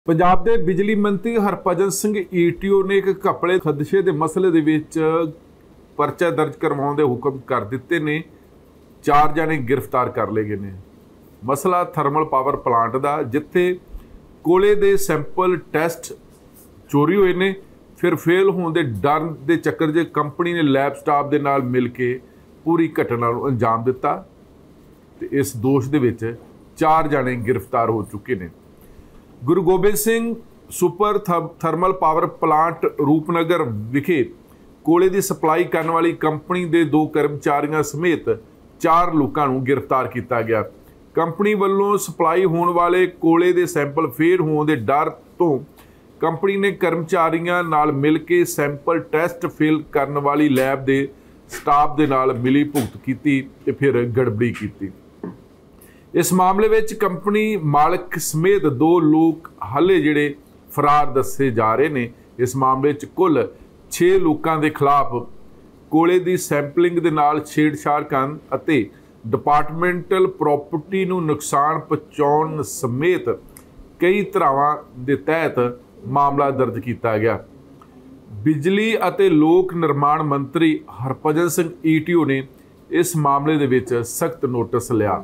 पंजाब के बिजली मंत्री हरभजन सिंह ईटीओ ने एक घपले खदशे के मसले दे विच परचा दर्ज करवाउण दे हुक्म कर दिते ने। 4 जने गिरफ्तार कर लए गए ने। मसला थर्मल पावर प्लांट का जिथे कोले दे सैंपल टैसट चोरी हुए ने, फिर फेल होने के डर के चक्कर च कंपनी ने लैब स्टाफ के नाल मिल के पूरी घटना को अंजाम दिता ते इस दोष दे विच 4 जने गिरफ्तार हो चुके हैं। Guru Gobind Singh super thermal power plant Rupnagar विखे कोले की सप्लाई करने वाली कंपनी के 2 कर्मचारियों समेत 4 लोगों को गिरफ्तार किया गया। कंपनी वालों सप्लाई होने वाले कोले के सैंपल फेल होने के डर तो कंपनी ने कर्मचारियों नाल मिल के सैंपल टैसट फेल करने वाली लैब के स्टाफ के नाल मिली भुगत की ते फिर गड़बड़ी की। इस मामले में कंपनी मालिक समेत 2 लोग हाले जिहड़े फरार दसे जा रहे हैं। इस मामले कुल 6 लोगों के खिलाफ कोले की सैंपलिंग के नाल छेड़छाड़ करन अते डिपार्टमेंटल प्रॉपर्टी नूं नुकसान पहुँचाउण समेत कई धारावां के तहत मामला दर्ज किया गया। बिजली अते लोक निर्माण मंत्री हरभजन सिंह ईटीओ ने इस मामले दे विच सख्त नोटिस लिया।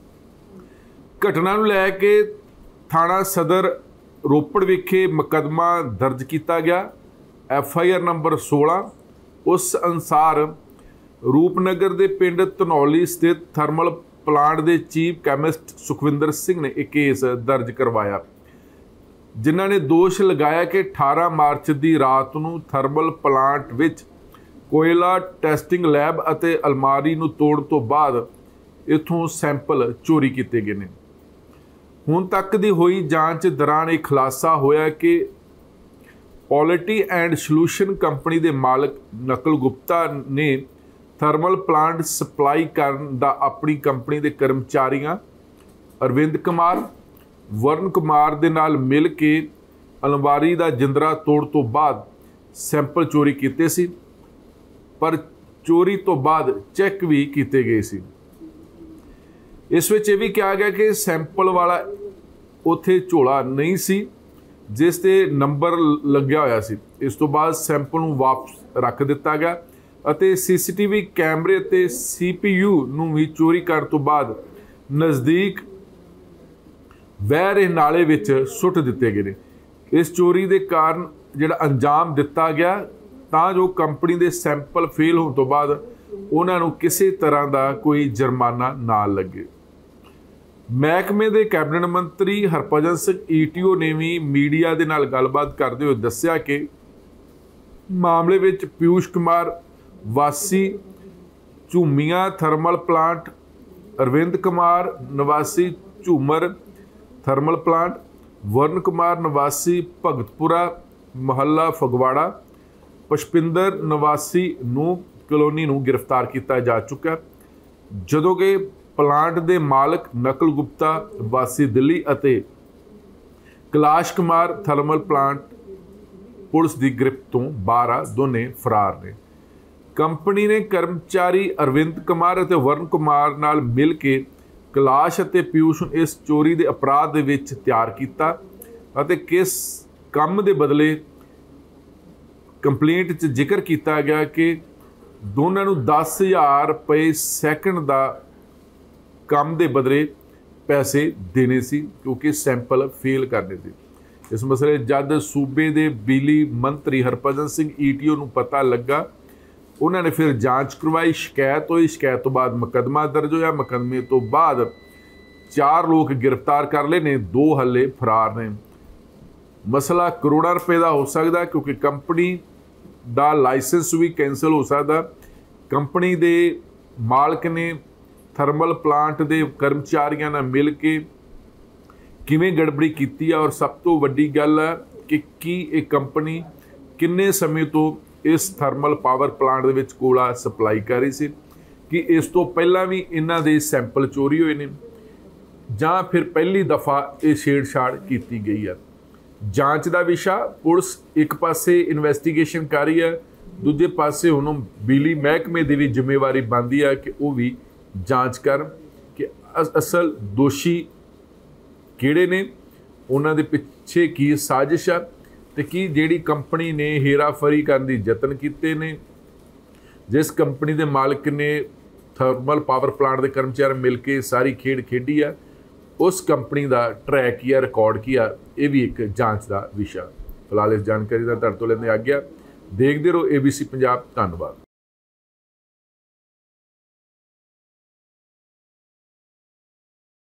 घटना नूं लै के थाणा सदर रोपड़ विखे मुकदमा दर्ज किया गया। FIR नंबर 16 उस अनुसार रूपनगर के पिंड धनौली स्थित थर्मल प्लांट के चीफ कैमिस्ट सुखविंदर सिंह ने एक केस दर्ज करवाया, जिन्हों ने दोष लगाया कि 18 मार्च की रात को थर्मल प्लांट विच कोयला टैसटिंग लैब अते अलमारी नूं तोड़ तो बाद इथों सैंपल चोरी किए गए हैं। हुण तक की हुई जांच दौरान यह खुलासा होया कि पॉलिटी एंड सॉल्यूशन कंपनी के मालिक नकल गुप्ता ने थर्मल प्लांट सप्लाई करन दा अपनी कंपनी के कर्मचारियों अरविंद कुमार वरुण कुमार दे नाल मिल के अलमारी का जिंदरा तोड़ तो बाद सैंपल चोरी किए सी, पर चोरी तो बाद चैक भी किए गए सी। इस विच यह भी कहा गया कि सैंपल वाला उत्थे झोला नहीं सी जिस ते नंबर लग्या होया सी। इस तो बाद सैंपल नूं वापस रख दिता गया अते CCTV कैमरे ते CPU नूं भी चोरी करन तो बाद नज़दीक वह रहे नाले विच सुट दिते गए। इस चोरी के कारण जिहड़ा अंजाम दिता गया तां जो कंपनी के सैंपल फेल होने तो बाद उन्हां नूं किसी तरह का कोई जुर्माना ना लगे। महकमे के कैबिनेट मंत्री हरभजन सिंह ईटीओ ने भी मीडिया के नाल गलबात करते हुए दस्सिया कि मामले में पीयूष कुमार वासी झूमिया थर्मल प्लांट, अरविंद कुमार निवासी झूमर थर्मल प्लांट, वरुण कुमार निवासी भगतपुरा महल्ला फगवाड़ा, पुष्पिंदर निवासी नूह कलोनी नूं गिरफ्तार किया जा चुका, जदों कि प्लांट के मालिक नकल गुप्ता वासी दिल्ली अते Kailash Kumar thermal plant police की गिरफ्त तो बाहर आ, दोने फरार ने। कंपनी ने कर्मचारी अरविंद कुमार अते वरुण कुमार नाल मिल के कैलाश अते पीयूष नूं इस चोरी के अपराध दे विच तैयार किया अते किस काम के बदले कंप्लेंट च जिक्र किया गया कि दोनों नूं 10,000 रुपये सैकंड का काम के बदले पैसे देने सी क्योंकि सैंपल फेल करने थे। इस मसले जब सूबे के बिजली मंत्री हरभजन सिंह ईटीओ नूं पता लगा, उन्होंने फिर जांच करवाई। शिकायत हुई, शिकायत तो बाद मुकदमा दर्ज होया। मुकदमे तो बाद 4 लोग गिरफ्तार कर ले ने, 2 हले फरार ने। मसला करोड़ों रुपए का हो सकता क्योंकि कंपनी का लाइसेंस भी कैंसल हो सकता। कंपनी के मालिक ने थर्मल प्लांट के कर्मचारियों ने मिल के किवें गड़बड़ी की और सब तो वड्डी गल है कि एक कंपनी किन्ने समय तो इस थर्मल पावर प्लांट विच कोला सप्लाई कर रही सी कि इस तो पहला भी इन्हां दे सैंपल चोरी हुए ने जां फिर पहली दफ़ा ये छेड़छाड़ की गई है। जांच का विषय पुलिस एक पासे इन्वेस्टिगेशन कर रही है, दूजे पासे हुण बिजली महकमे की भी जिम्मेवारी बनती है कि वह भी जांच कर कि असल दोषी किहड़े ने ਉਹਨਾਂ ਦੇ ਪਿੱਛੇ ਕੀ ਸਾਜ਼ਿਸ਼ ਆ ਤੇ ਕੀ ਜਿਹੜੀ ਕੰਪਨੀ ਨੇ ਹੇਰਾਫੇਰੀ ਕਰਨ ਦੀ ਯਤਨ ਕੀਤੇ ਨੇ, जिस कंपनी के मालिक ने थर्मल पावर प्लांट के कर्मचारी मिल के सारी खेड खेडी है, उस कंपनी का ट्रैक की है, रिकॉर्ड की है, ये भी एक जांच का विषय। फिलहाल इस जानकारी का तुहाडे तों लैंदे आ गया। देखते रहो ABC पंजाब। धन्यवाद।